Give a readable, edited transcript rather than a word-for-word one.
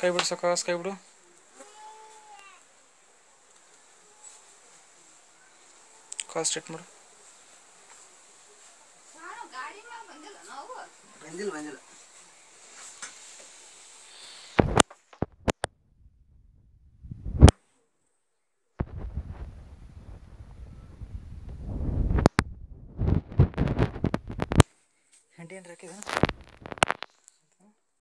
ಕೈ ಬಿಡು ಸಾಕಾಸ್, ಕೈ ಬಿಡು. ಕಾಲ್ ಸ್ಟ್ರೇಟ್ ಮಾಡು. ಬಂದಿಲ್ಲ ಹೆಂಟಿ ಏನು ಹಾಕಿದ